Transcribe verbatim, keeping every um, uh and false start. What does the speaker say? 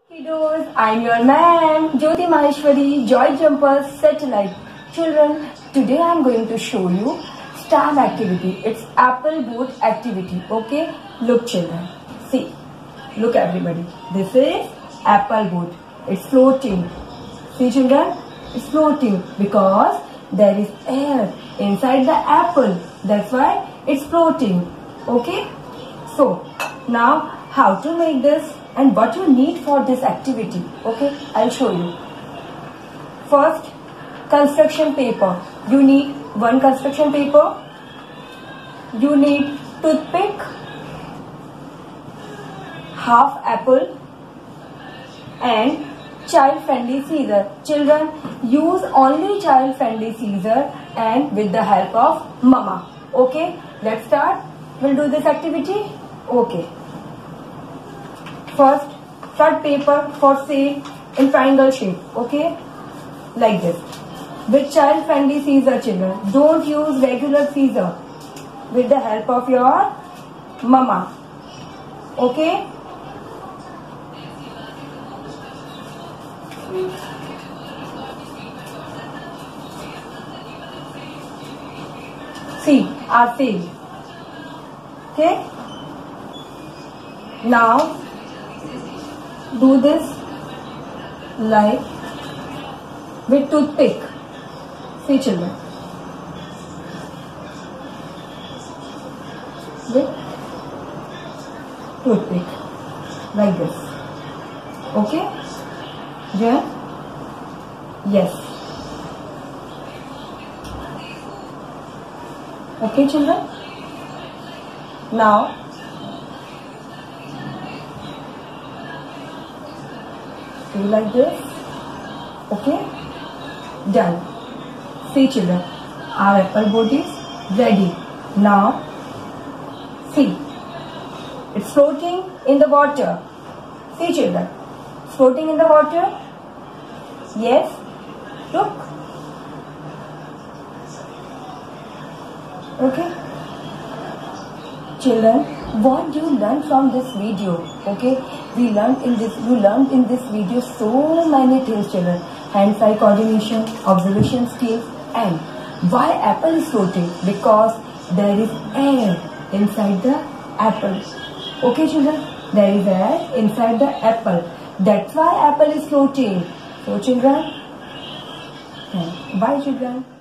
Kiddos, I'm your ma'am, Jyoti Maheshwari, Joy Jumpers Satellite. Children, today I'm going to show you STAR activity. It's apple boat activity. Okay, look children, see, look everybody. This is apple boat. It's floating. See children, it's floating because there is air inside the apple. That's why it's floating. Okay, so now how to make this and what you need for this activity. Okay, I'll show you. First, construction paper. You need one construction paper. You need toothpick, half apple and child-friendly scissor. Children, use only child-friendly scissor and with the help of mama. Okay, let's start. We'll do this activity. Okay. First, cut paper for sale in triangle shape. Okay, like this. With child-friendly scissor, children. Don't use regular scissor. With the help of your mama. Okay. See, our sale. Okay. Now, do this like with toothpick. See children, with toothpick like this. Okay, yeah, yes. Okay children, now do like this. Okay, done. See children, our apple boat is ready. Now see, it's floating in the water. See children, it's floating in the water. Yes, look. Okay, children, what do you learn from this video? Okay, we learned in this you learned in this video so many things children. Hand-eye coordination, observation skills, and why apple is floating? Because there is air inside the apple. Okay children, there is air inside the apple. That's why apple is floating. So children, bye children.